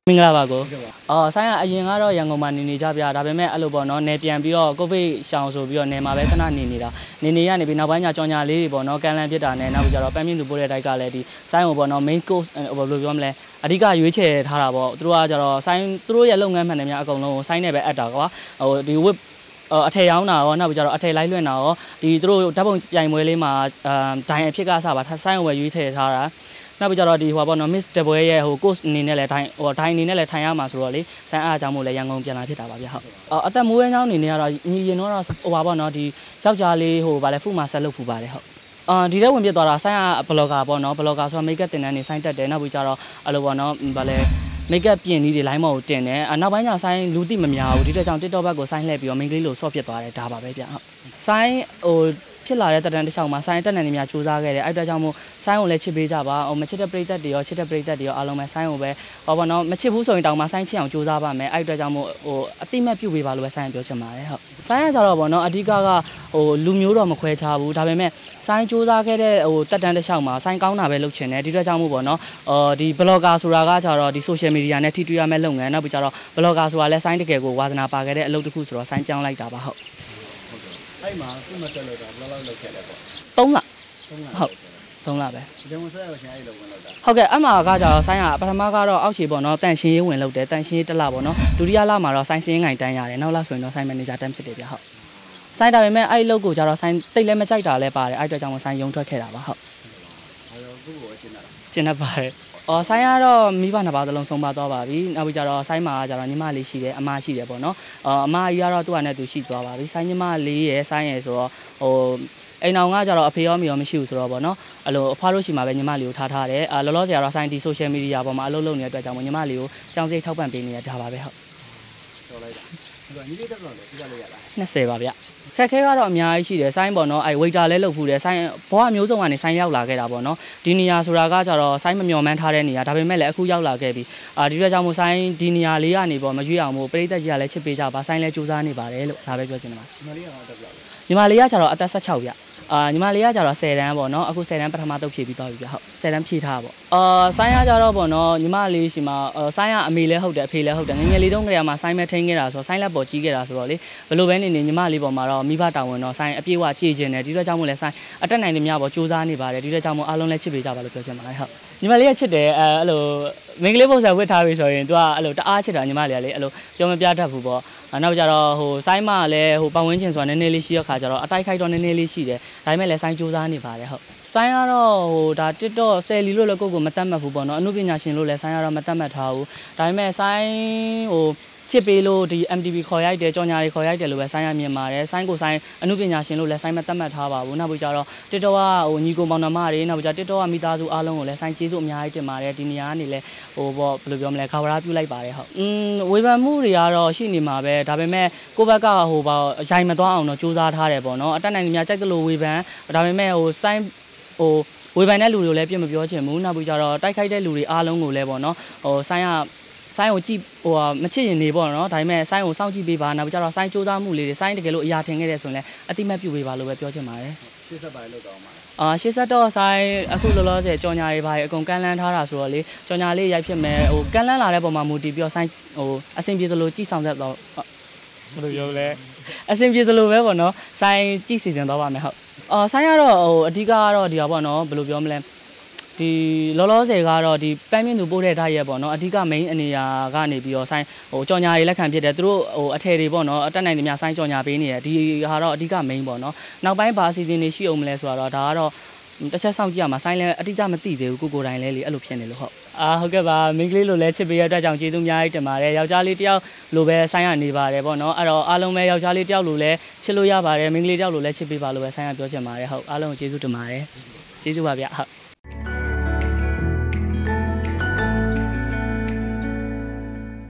မင်္ဂလာပါကိုဆိုင်ကအရင်ကတော့ရန်ကုန်မှာနေကြပြဒါပေမဲ့အဲ့လိုပေါ့နော်နေပြန်ပြီးတော့ကိုဗစ်ရှောင်ဆိုပြီးတော့နေမှာပဲခဏနေတာနေရနေပြီးနောက်ပိုင်းကျကြောင်ညာလေးတွေပေါ့နော်ကန်လန်ဖြစ်တာနဲ့နောက်ပြီးတော့ပန်းမြင့်သူပို့တဲ့တိုက်ကလည်းဒီဆိုင်ကိုပေါ့နော် main course ဘယ်လိုပြောမလဲအဓိကရွေးချယ်ထားတာပေါ့သူတို့ကကျတော့ဆိုင်သူတို့ရဲ့လုပ်ငန်းမှန်တယ်များအကုန်လုံးဆိုင်နဲ့ပဲအပ်တာကွာဒီ web အထည်ရောင်းတာရောနောက်ပြီးတော့အထည်လိုက်လွှင့်တာရောဒီသူတို့ဓာတ်ပုံပြိုင်ပွဲလေးမှာဒိုင်အဖြစ်ကစားပါဆိုင်ကိုပဲရွေးထည့်ထားတာနောက်ပြီးတော့ဒီဟိုပေါ့နော် Miss Double ရဲ့ဟို course အနေနဲ့လည်းဒိုင်အနေနဲ့လည်းထိုင်ရမှာဆိုတော့လေဆိုင်းအားအကြောင်းမို့လည်းရန်ကုန်ပြန်လာဖြစ်တာပါဗျဟုတ်အသက်မွေးချောင်းအနေနဲ့ကတော့ညီရင်တော့ဟိုပါပေါ့နော်ဒီယောက်ျားလေးဟိုဗာလဲဖူမှာဆက်လုပ်ဖူပါတယ်ဟုတ်ဒီထဲဝင်ပြသွားတာဆိုင်းကဘလော့ဂါပေါ့နော်ဘလော့ဂါဆိုတော့ makeup တင်တန်းနေဆိုင်းတက်တယ်နောက်ပြီးကြတော့အဲ့လိုပေါ့နော်ဗာလဲ makeup ပြင်နည်းတွေ line မော်ကိုတင်တယ်နောက်ပိုင်းကျဆိုင်းလူတိမများဘူးဒီတက်ကြောင့် TikTok ဘက်ကိုဆိုင်းလှည့်ပြီးတော့ main ကလေးလို့ဆော့ဖြစ်သွားတယ်ဒါပါပဲဗျဟုတ်ဆိုင်းဟိုဖြစ်လာတဲ့တက်တန်းတစ်ချောင်းမှာဆိုင်းတက်နေနေများစူးစမ်းခဲ့တယ်အဲ့အတွက်ကြောင့်မို့ဆိုင်းကိုလည်းချစ်ပေးကြပါမချစ်တဲ့ပရိသတ်တွေရောချစ်တဲ့ပရိသတ်တွေရောအားလုံးပဲဆိုင်းကိုပဲဟောပါတော့မချစ်ဘူးဆိုရင်တောင်မှဆိုင်းချစ်အောင်စူးစမ်းပါမယ်အဲ့အတွက်ကြောင့်မို့ဟိုအတိမတ်ပြုပေးပါလို့ပဲဆိုင်းပြောချင်ပါတယ်ဟုတ်ဆိုင်းကကြတော့ပေါ့နော်အဓိကဟိုလူမျိုးတော့မခွဲခြားဘူးဒါပေမဲ့ဆိုင်းစူးစမ်းခဲ့တဲ့ဟိုတက်တန်းတစ်ချောင်းမှာဆိုင်းကောင်းတာပဲလုပ်ချင်တယ်ဒီအတွက်ကြောင့်မို့ပေါ့နော်ဒီ blogger ဆိုတာကကြတော့ဒီ social media နဲ့ထိတွေ့ရမယ့်လုပ်ငန်းနောက်ပြီးကြတော့ blogger ဆိုတာလည်းဆိုင်းတကယ်ကိုဝါသနာပါခဲ့တဲ့အလုပ်တစ်ခုဆိုတော့ဆိုင်းပြောင်းလိုက်တာပါဟုတ်အဲ့မှာခုမဆက်လို့တော့ဘယ်လောက်လောက်ခဲ့လဲပေါ့ 3လဟုတ်3လပဲဒီဝင်ဆက်ရရှင်အဲ့လိုဝင်လောက်တာဟုတ်ကဲ့အမှကကြတော့ဆိုင်းကပထမကတော့အောက်ခြေပေါ့နော်တန်ရှင်းရေးဝင်လုပ်တယ်တန်ရှင်းရေးတစ်လပေါ့နော်ဒုတိယလမှာတော့ဆိုင်းစင်းငိုင်တန်းရတယ်နောက်လဆိုရင်တော့ဆိုင်းမန်နေဂျာတန်းဖြစ်တယ်ဗျဟုတ်ဆိုင်းဒါပေမဲ့အဲ့လုပ်ကိုကြတော့ဆိုင်းတိတ်လည်းမကြိုက်တာလည်းပါတယ်အဲ့အတွက်ကြောင့်ဆိုင်းရုံထွက်ခဲ့တာပါဟုတ်အဲ့တော့ခုကိုကျင်းတာပါတယ်ဆိုင်းကတော့မိဘနှစ်ပါးသလုံးဆုံးပါသွားပါပြီနောက်ပြီးကြတော့ဆိုင်းမှာကျတော့ညီမလေးရှိတယ်အမရှိတယ်ပေါ့နော်အမကြီးကတော့သူ့ဟာနဲ့သူရှိသွားပါပြီဆိုင်းညီမလေးရယ်ဆိုင်းရယ်ဆိုတော့ဟိုအိမ်အောင်ကကြတော့အဖေရောမိရောမရှိဘူးဆိုတော့ပေါ့နော်အဲ့လိုအဖွားတို့ရှိမှာပဲညီမလေးကိုထားတယ်လောလောဆယ်ကတော့ဆိုင်းဒီ social media ပေါ်မှာအလုပ်လုပ်နေတဲ့အတွက်ကြောင့်ညီမလေးကိုကြောင်စိတ်ထောက်ပံ့ပေးနေရတာပါပဲဟုတ်တော်လိုက်တာဒီကညီလေးတက်တော့လေပြရလို့ရလား 20ပါဗျခက်ခဲကတော့အများကြီးရှိတယ်ဆိုင်းပေါ့နော်အဲ့ waiter လဲလုပ်ဖူးတယ်ဆိုင်းဘောအမျိုးစုံကနေဆိုင်းရောက်လာခဲ့တာပေါ့နော်ဒီနေရာဆိုတာကကြတော့ဆိုင်းမမျှော်မှန်းထားတဲ့နေရာဒါပေမဲ့လည်းအခုရောက်လာခဲ့ပြီဒီအတွက်ကြောင့်မို့ဆိုင်းဒီနေရာလေးကနေပေါ့မရွေးအောင်မို့ပရိသတ်ကြီးကလည်းချစ်ပေးကြပါဆိုင်းလည်းစူးစမ်းနေပါတယ်လို့ဒါပဲပြောချင်တယ်ပါညီမလေးကတော့တက်ပြတယ်ညီမလေးကကြတော့အသက်16ဗျညီမလေးကကြတော့10တန်းပေါ့နော်အခု10တန်းပထမတုပ်ဖြည့်ပြီးသွားပြီဗျဟုတ်10တန်းဖြည့်ထားပေါ့ဆိုင်းကကြတော့ပေါ့နော်ညီမလေးရှိမှာဆိုင်းကအမေလည်းဟုတ်တယ်အဖေလည်းဟုတ်တယ်ငငယ်လေးတုန်းကတည်းကမှဆိုင်းမဲ့ထိန်းခဲ့တာဆိုဆိုင်းလက်ပေါ်ကြီးခဲ့တာဆိုတော့လေဘယ်လိုပဲနေညီမလေးပေါ်မှာတော့မိဘတာဝန်တော့ဆိုင်းအပြည့်အဝကြည်ကျင်တယ်ဒီအတွက်ကြောင့်မို့လဲဆိုင်းအတက်နိုင်နေမြပေါ့စူးစမ်းနေပါတယ်ဒီအတွက်ကြောင့်မို့အားလုံးလည်းချစ်ပေးကြပါလို့ပြောချင်ပါတယ်ဟုတ်ညီမလေးကချစ်တယ်အဲ့လိုမင်္ဂလေးပုံစံဝတ်ထားပြီဆိုရင် तू ကအဲ့လိုတအားချစ်တာညီမလေးကလေအဲ့လိုပြောမပြတတ်ဘူးပေါ့နောက်ကြတော့ဟိုဆိုင်းမလည်းဟိုပတ်ဝန်းကျင်ဆိုတာနည်းနည်းလေးရှိရခါကြတော့အတိုက်ခိုက်တော့နည်းနည်းလေးရှိတယ်ဒါပေမဲ့လည်းဆိုင်းစူးစမ်းနေပါတယ်ဟုတ်ဆိုင်းကတော့ဟိုဒါ TikTok ဆယ်လီလို့လည်းကိုမတတ်မှတ်ဘူးပေါ့နော်အမှုပညာရှင်လို့လည်းဆိုင်းကတော့မတတ်မှတ်ထားဘူးဒါပေမဲ့ဆိုင်းဟိုချစ်ပေးလို့ဒီ MTV ခေါ်ရိုက်တယ်ကြော်ညာတွေခေါ်ရိုက်တယ်လို့ပဲဆိုင်းရမြင်ပါတယ်ဆိုင်းကိုဆိုင်းအမှုပညာရှင်လို့လည်းဆိုင်းမတတ်မှတ်ထားပါဘူးနောက်ပြီးကြတော့ TikTok ကဟိုညီကိုမောင်နှမတွေနောက်ပြီးကြ TikTok ကမိသားစုအားလုံးကိုလည်းဆိုင်းကျေးဇူးအများကြီးတင်ပါတယ်ဒီနေရာကနေလည်းဟိုပေါ့ဘယ်လိုပြောမလဲခါဝရပြုလိုက်ပါတယ်ဟုတ်ဝေဖန်မှုတွေကတော့ရှိနေမှာပဲဒါပေမဲ့ကိုဘက်ကဟိုပေါ့ရိုင်မသွားအောင်တော့စူးစမ်းထားတယ်ပေါ့နော်အတက်နိုင်များကြိုက်တယ်လို့ဝေဖန်ဒါပေမဲ့ဟိုဆိုင်းဟိုဝေဖန်တဲ့လူတွေကိုလည်းပြမပြောချင်ဘူးနောက်ပြီးကြတော့တိုက်ခိုက်တဲ့လူတွေအားလုံးကိုလည်းပေါ့နော်ဟိုဆိုင်းကိုကြည့်ဟိုမချစ်ရင်နေပေါ့နော်ဒါပေမဲ့ဆိုင်းကိုစောင့်ကြည့်ပေးပါနောက်ပြီးကြတော့ဆိုင်းစူးစမ်းမှုလေးတွေဆိုင်းတကယ်လို့အရာထင်ခဲ့တယ်ဆိုရင်လည်းအတိမတ်ပြုပေးပါလို့ပဲပြောချင်ပါတယ်ရှေ့ဆက်ပါလို့တော့မှာရှေ့ဆက်တော့ဆိုင်းအခုလောလောဆယ်ကြော်ညာတွေပါအကုန်ကန်လန်းထားတာဆိုတော့လေကြော်ညာလေးရိုက်ဖြစ်မယ်ဟိုကန်လန်းလာတဲ့ပုံမှာမူတည်ပြီးတော့ဆိုင်းဟိုအဆင်ပြေသလိုကြည့်ဆောင်သက်တော့ဘယ်လိုပြောလဲအဆင်ပြေသလိုပဲပေါ့နော်ဆိုင်းကြည့်စီစဉ်တော့ပါမယ်ဟုတ်ဆိုင်းကတော့ဟိုအဓိကကတော့ဒီပါပေါ့နော်ဘယ်လိုပြောမလဲဒီလောလောဆယ်ကတော့ဒီပန်းမြင့်သူပို့တဲ့ဓာတ်ရဲ့ပေါ့နော်အဓိက main အနေရာကနေပြီးတော့ဆိုင်းဟိုကြော်ညာတွေလက်ခံဖြစ်တယ်သူတို့ဟိုအထည်တွေပေါ့နော်အတက်နိုင်တယ်များဆိုင်းကြော်ညာပေးနေတယ်ဒီဟာတော့အဓိက main ပေါ့နော်နောက်ပိုင်းဘာအစီအစဉ်တွေရှိအောင်မလဲဆိုတော့ဒါကတော့တစ်ချက်စောင့်ကြည့်ရမှာဆိုင်းလည်းအတိအကျမသိသေးဘူးကိုတိုင်းလဲလေအဲ့လိုဖြစ်နေလို့ဟုတ်ဟုတ်ကဲ့ပါမိန်းကလေးလိုလဲချစ်ပေးရတဲ့အတွက်ကြောင့်ကျေးဇူးအများကြီးတင်ပါတယ်ယောက်ျားလေးတယောက်လိုပဲဆိုင်းရနေပါတယ်ပေါ့နော်အဲ့တော့အားလုံးပဲယောက်ျားလေးတယောက်လိုလဲချစ်လို့ရပါတယ်မိန်းကလေးတယောက်လိုလဲချစ်ပေးပါလို့ပဲဆိုင်းရပြောချင်ပါတယ်ဟုတ်အားလုံးကိုကျေးဇူးတင်ပါတယ်ကျေးဇူးပါဗျဟုတ်